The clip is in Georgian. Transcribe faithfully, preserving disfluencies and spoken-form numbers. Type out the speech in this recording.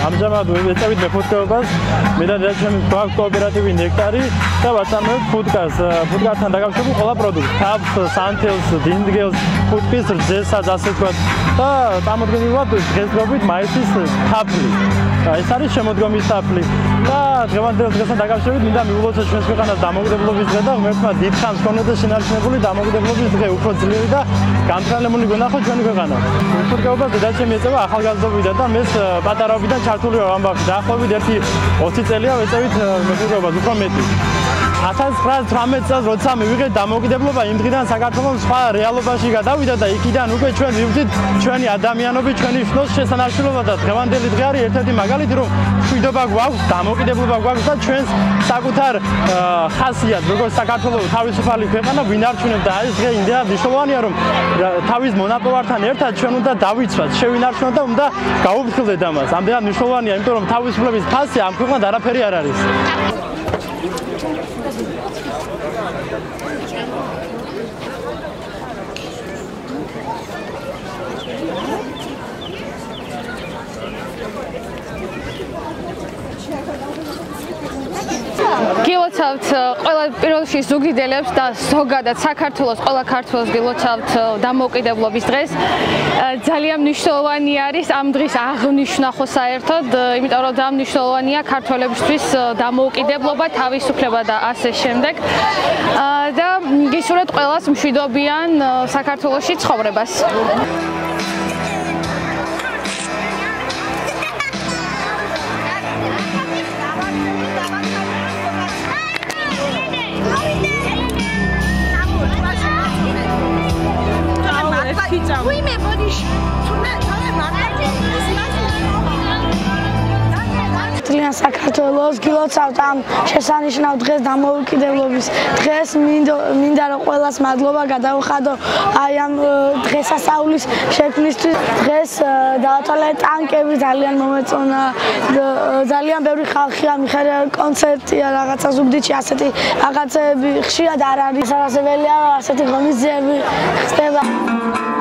ამჟამად ვეწევით მეფუტკრეობას, მე და ჩემი კოოპერატივი ნექტარი და ვაწარმოებთ ფუტკარს. ფუტკართან დაკავშირებული ყველა პროდუქტი, თაფლს, სანთელს, დინდგელს, ფუტკრის რძესაც, ასე ვთქვათ. და წარმოდგენილად დღესდღეობით მაისის თაფლი. ეს არის შემოდგომის თაფლი. და დღევანდელ დღესთან დაკავშირებით მინდა მივულოცოთ ჩვენს ქვეყანას დამოუკიდებლობის დღე და ღმერთმა დიდხანს ქონოდა შინაარსებებული დამოუკიდებლობის დღე, უფრო ძლიერი და განმტკიცებული გონახო ჩვენი ქვეყანა. ფუტკრეობას დედაჩემი ეწევა ახალგაზრდობიდან და მეც პატარაობიდან ჩართული ვარ ამბავში. დაახლოებით ერთი ოცი წელია ვეწევით მეფუტკრეობას, უფრო მეტი. ათას ცხრაასი თვრამეტი წელს როცა მივიღეთ დამოუკიდებლობა, იმ დღიდან საქართველოს სხვა რეალობაში გადავიდა და იქიდან უკვე ჩვენ ვივდით ჩვენი ადამიანობის, ჩვენი შნოს შესანარჩუნებლობა და დღევანდელი დღე არის ერთ-ერთი მაგალითი, რომ მშვიდობა გვაქვს, დამოუკიდებლობა გვაქვს და ჩვენს საკუთარ ხასიათს, როგორც საქართველოს თავისუფალი ქვეყანა ვინარჩუნებ და ეს დღე იმდენად მნიშვნელოვანია, რომ თავის მონაპოვართან ერთად ჩვენ უნდა დავიცვათ, შევინარჩუნოთ და უნდა გაუფრთხილდეთ ამას. ამდენად მნიშვნელოვანია, იმიტომ რომ თავისუფლების ფასი ამ ქვეყნად არაფერი არ არის. გილოცავთ ყველა პირველ რიგში ზუგდიდელებს და ზოგადად საქართველოს ყველა ქართველს გილოცავთ დამოუკიდებლობის დღეს. ძალიან მნიშვნელოვანი არის ამ დღის აღნიშვნა ხო საერთოდ, იმიტომ რომ ძალიან მნიშვნელოვანია ქართველებისთვის დამოუკიდებლობა, თავისუფლება და ასე შემდეგ. და გისურვებთ ყველას მშვიდობიან საქართველოში ცხოვრებას. Uime, bodish. ძალიან საქართველოს გილოცავთ ამ შესანიშნავ დღეს, დამოუკიდებლობის დღეს. მინდა რომ ყველას მადლობა გადავხადო აი ამ დღესასწაულის შექმნისთვის. დღეს დავათვალე ტანკები, ძალიან მომეწონა, ძალიან ბევრი ხალხია მიხარია, კონცერტია, რაღაცა ზუგდიდში ასეთი რაღაცები ხშირად არ არის. შესაძლებელია ასეთი ღონისძიებები ხდება.